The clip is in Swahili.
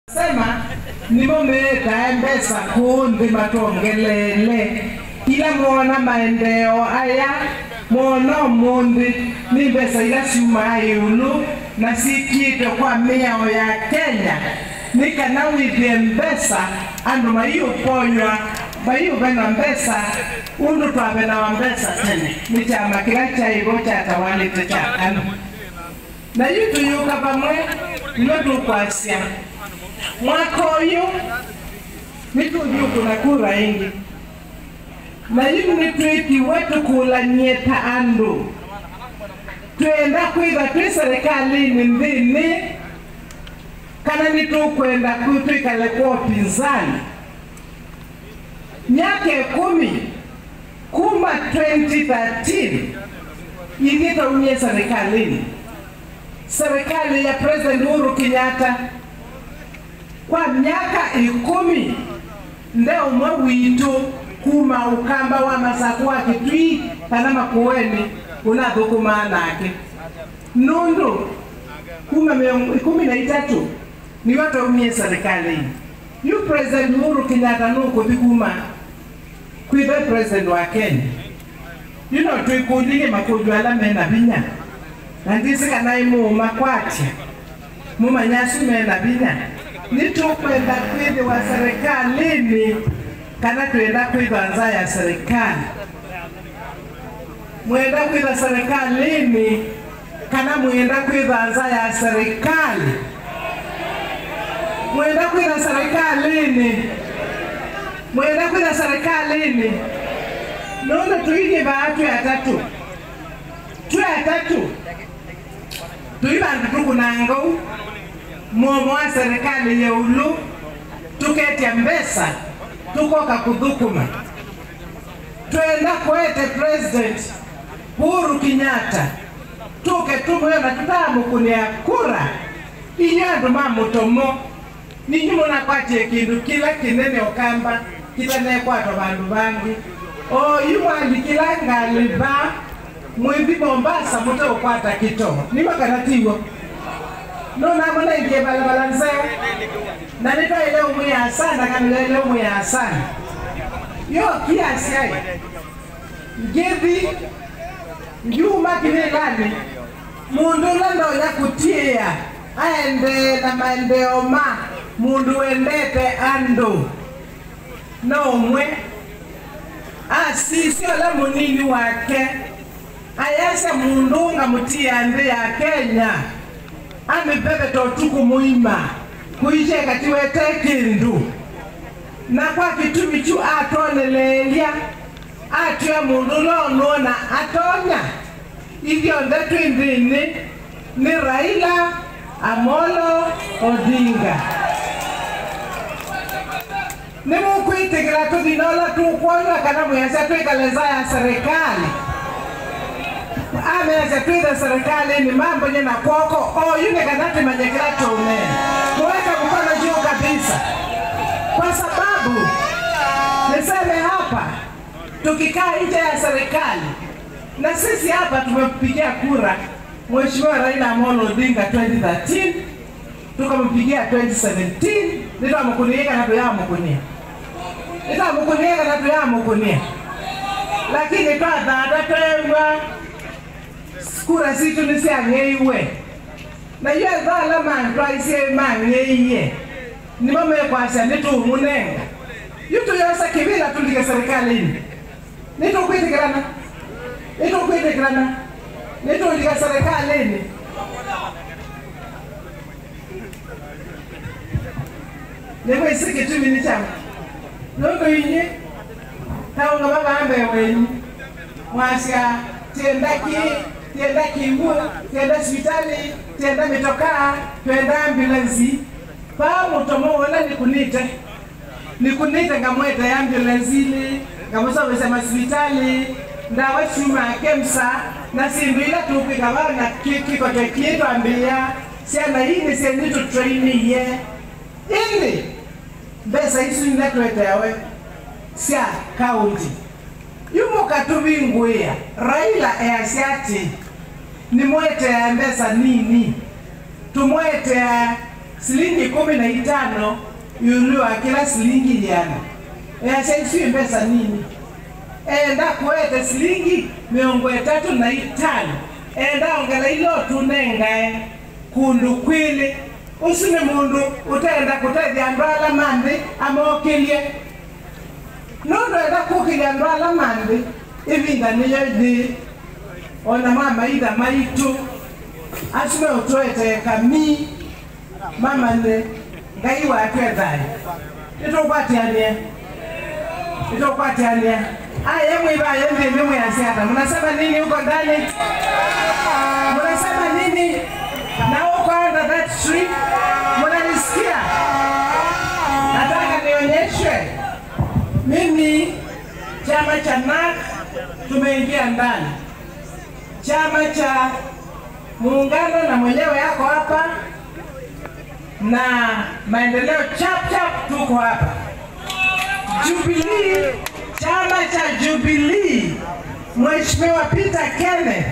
Sema nimomeka mbesa kundi matongelele ila muona maendeleo aya muona mundi ni mbesa ila siuma yulu na sikito kwa miao ya Kenya nika na withie mbesa andu mayu ponywa mayu bena mbesa undu twabena wa mbesa tene ni chama kila cha igo cha tawali cha anu na yutu yuka pamwe nyotu kwasia mwako yu nitu yuku na kura ingi na yu nituiki wetu kula nyeta andu tuenda kuiga tui serikali ni ndini kana nitu kuenda kutuika lekuwa pinzani nyake 10 kuma 2013 yingita unye serikali ya President Uhuru Kenyatta kwa miaka 10 ndeo mwe witu kuma ukamba wa masakwa kitui kana makueni unathukuma nake nundu kuma 13 ni watu umie serikali yu President Uhuru Kenyatta nuko bikuma kuibe president wa Kenya you know tuikulinge makujwa la mena binya nandisi kana imu makwati muma nyasu mena binya nitukwenda kwidi wa serikali ni kana tuenda kwida nza ya serikali mwenda kwida serikali ni kana mwenda kwida nza ya serikali mwenda kwida serikali ni mwenda kwida serikali ni nono tuige baatu ya tatu tuiba ndugu nango momo wa serikali ya ulu tuketia mbesa tukoka kudhukuma tuenda kwete President Uhuru Kenyatta tuke tumwe na tutamu kunia kura inyando mamutomo ni nyumo na kwatie kindu kila kinene okamba kita ne kwato bandu bangi o yuwandi kila ngaliba mwivi Mombasa muto kwata kito ni makanatiwo no na mwana ingie balabala nzeo na nito ile umuya sana kana ile umuya sana yo kiasi hai gevi yuma kinelani mundu lando ya kutia aende na maendeo ma mundu endete ando no mwe asisi ala munini wake ayasa mundu nga mutia ande ya Kenya amebebe totuku muima kuije katiwete kindu na kwa kitumi chu atonelelia atya mundu lono na atonya hivyo ndetu indini ni Raila Amolo Odinga ni mukwitikira tudinola tukwona kana muyasa tuikaleza ya serikali ameza tuida serikali ni mambo nyena kwoko yune kanati manyekila tume kuweka mkono juu kabisa kwa sababu niseme hapa tukikaa nje ya serikali na sisi hapa tumepigia kura Mheshimiwa Raila Amolo Odinga 2013 tukampigia 2017 ndio amkunieka na tuyamukunia lakini twadhada twengwa kura situ nisiangeiwe na yue dhala mandwa isi mangeiye ni mame kwasya nitu umunenga yutu yosa kibila tulike serikalini nitu kwitikirana nitu ulike serikalini niwe isiki tumi ni chama nondo inye taunga baba ambe wenyi mwasya tienda kingu, tienda hospitali, tienda mitokaa, tienda ambulansi pa mutomo wala nikunite ngamwete ambulansi ile ngamusabesa hospitali ndawa chuma kemsa na simbila tupika bana kiko tekito ambia siana hii senito training ye ili besa isu netwete yawe sia county yumo katubinguya Raila easiati ni mwete ya mbesa nini tumwete shilingi 15 yulua kila shilingi yana. Sisi pesa nini? Enda kuwete shilingi 35. Enda ongela ilo tunenga kundu kwili. Usine mundu utaenda kutethia ndwala mandi amokilie. Nondo enda kukilia ndwala mandi ivinda niyo di. Ona mama ida maitu asime utoete kami mama ne ngai wa twethai itokwatiania aya mwiba yende mwe asiata. Mnasema nini huko ndani? Mnasema nini? Na huko under that tree mnanisikia? Nataka nionyeshwe mimi chama cha NAK tumeingia ndani. Chama cha muungano na mwenyewe yako hapa na maendeleo chap tuko hapa. Jubilee, chama cha Jubilee, Mheshimiwa Peter Kenneth